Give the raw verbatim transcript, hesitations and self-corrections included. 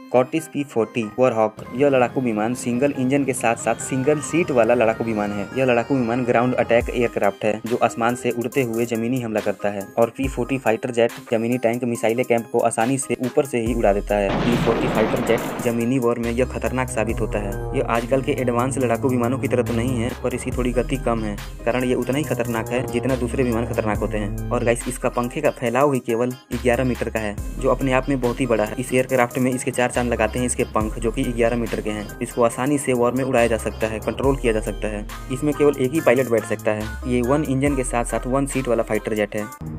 कॉर्टिस P forty वॉरहॉक। यह लड़ाकू विमान सिंगल इंजन के साथ साथ सिंगल सीट वाला लड़ाकू विमान है। यह लड़ाकू विमान ग्राउंड अटैक एयरक्राफ्ट है जो आसमान से उड़ते हुए जमीनी हमला करता है। और पी फोर्टी फाइटर जेट जमीनी टैंक मिसाइलें कैंप को आसानी से ऊपर से ही उड़ा देता है। पी फोर्टी फाइटर जेट जमीनी वॉर में यह खतरनाक साबित होता है। यह आजकल के एडवांस लड़ाकू विमानों की तरह तो नहीं है, पर इसकी थोड़ी गति कम है, कारण ये उतना ही खतरनाक है जितना दूसरे विमान खतरनाक होते हैं। और गाइस, इसका पंखे का फैलाव ही केवल ग्यारह मीटर का है, जो अपने आप में बहुत ही बड़ा है। इस एयरक्राफ्ट में इसके चार चांद लगाते हैं इसके पंख, जो कि ग्यारह मीटर के हैं। इसको आसानी से वॉर में उड़ाया जा सकता है, कंट्रोल किया जा सकता है। इसमें केवल एक ही पायलट बैठ सकता है। ये वन इंजन के साथ साथ वन सीट वाला फाइटर जेट है।